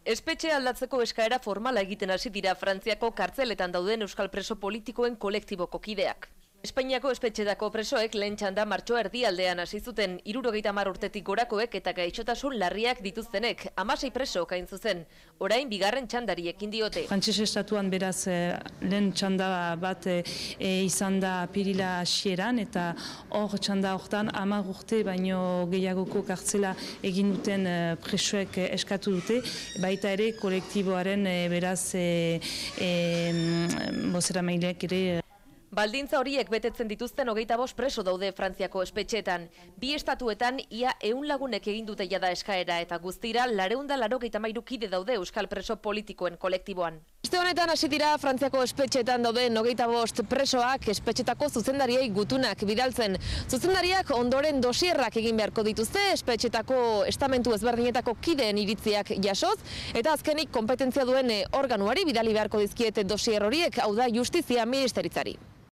Espetxe aldatzeko eskaera formala egiten hasi dira Frantziako kartzeletan dauden euskal preso politikoen kolektiboko kideak. Espainiako espetxetako presoek lehen txanda martxoa erdialdean hasi zuten 70 urtetik gorakoek eta gaixotasun larriak dituztenek, 16 preso hain zuzen. Orain bigarren txandari ekin diote. Frantses estatuan beraz lehen txanda bat izan da apirila hasieran eta hor txanda hortan 10 urte baino gehiagoko kartzela egin duten presoek eskatu dute, baita ere kolektiboaren beraz bozeramaileak ere. Baldintza horiek betetzen dituzten 25 preso daude Frantziako espetxeetan. Bi estatuetan ia 100 lagunek egin dute jada eskaera eta guztira 493 kide daude euskal preso politikoen kolektiboan. Aste honetan hasi dira Frantziako espetxeetan dauden 25 presoak espetxetako zuzendariei gutunak bidaltzen. Zuzendariak ondoren dosierrak egin beharko dituzte espetxetako estamentu ezberdinetako kideen iritziak jasoz eta azkenik konpetentzia duen organuari bidali beharko dizkiete dosier horiek, hau da Justizia Ministeritzari.